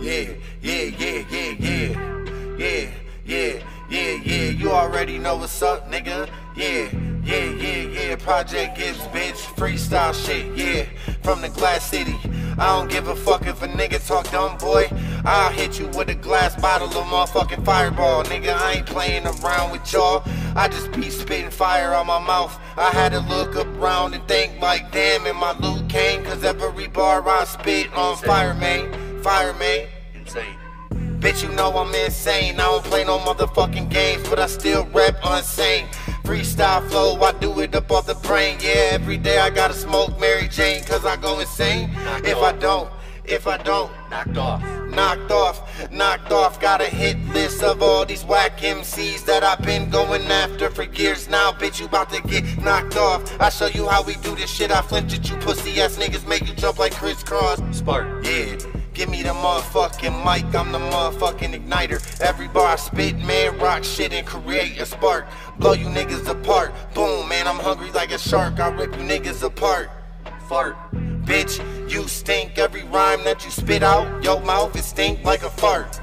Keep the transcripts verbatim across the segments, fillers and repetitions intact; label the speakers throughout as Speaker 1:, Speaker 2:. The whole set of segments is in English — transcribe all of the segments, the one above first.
Speaker 1: Yeah, yeah, yeah, yeah, yeah, yeah, yeah, yeah, yeah. You already know what's up, nigga. Yeah, yeah, yeah, yeah. Project Gibbs, bitch. Freestyle shit, yeah. From the Glass City. I don't give a fuck if a nigga talk dumb, boy. I'll hit you with a glass bottle of motherfucking Fireball, nigga. I ain't playing around with y'all. I just be spitting fire out my mouth. I had to look around and think like, damn, and my loot came. Cause every bar I spit on fire, man. Fire, man.
Speaker 2: Insane.
Speaker 1: Bitch, you know I'm insane. I don't play no motherfucking games, but I still rap insane. Freestyle flow, I do it up off the brain. Yeah, every day I gotta smoke Mary Jane, cause I go insane.
Speaker 2: Knocked
Speaker 1: if
Speaker 2: off.
Speaker 1: I don't, if I don't,
Speaker 2: Knocked off.
Speaker 1: knocked off, knocked off. Got a hit list of all these whack M Cs that I've been going after for years now. Bitch, you about to get knocked off. I show you how we do this shit. I flinch at you pussy ass niggas, make you jump like crisscross.
Speaker 2: Spark.
Speaker 1: Yeah. Give me the motherfucking mic, I'm the motherfucking igniter. Every bar I spit, man, rock shit and create a spark. Blow you niggas apart. Boom, man, I'm hungry like a shark. I rip you niggas apart.
Speaker 2: Fart.
Speaker 1: Bitch, you stink. Every rhyme that you spit out, your mouth it stink like a fart.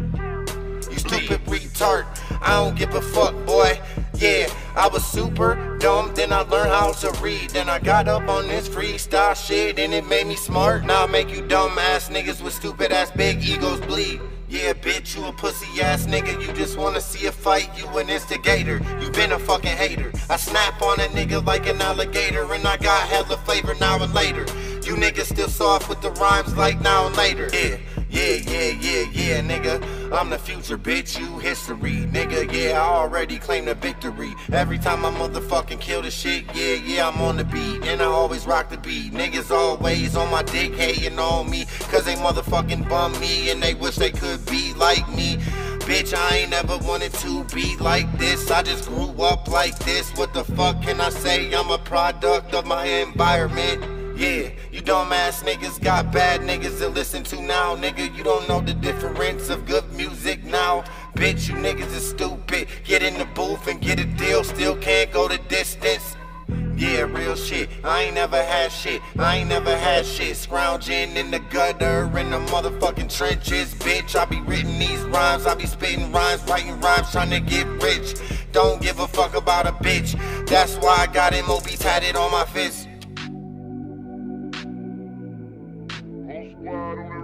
Speaker 1: You stupid retard. I don't give a fuck, boy. Yeah, I was super dumb, then I learned how to read. Then I got up on this freestyle shit and it made me smart. Now I make you dumb ass niggas with stupid ass big egos bleed. Yeah, bitch, you a pussy ass nigga. You just wanna see a fight, you an instigator. You been a fucking hater. I snap on a nigga like an alligator, and I got hella flavor now and later. You niggas still soft with the rhymes like now and later. Yeah, yeah, yeah, yeah, yeah, nigga. I'm the future, bitch, you history, nigga. Yeah, I already claim the victory. Every time I motherfucking kill the shit, yeah, yeah, I'm on the beat. And I always rock the beat. Niggas always on my dick hating on me, cause they motherfucking bum me and they wish they could be like me. Bitch, I ain't never wanted to be like this. I just grew up like this. What the fuck can I say? I'm a product of my environment. Yeah, you dumbass niggas got bad niggas to listen to now, nigga. You don't know the difference of good music now. Bitch, you niggas is stupid. Get in the booth and get a deal, still can't go the distance. Yeah, real shit. I ain't never had shit. I ain't never had shit. Scrounging in the gutter, in the motherfucking trenches. Bitch, I be writing these rhymes. I be spitting rhymes, writing rhymes, trying to get rich. Don't give a fuck about a bitch. That's why I got M O B tatted on my fist.
Speaker 3: Whole squad on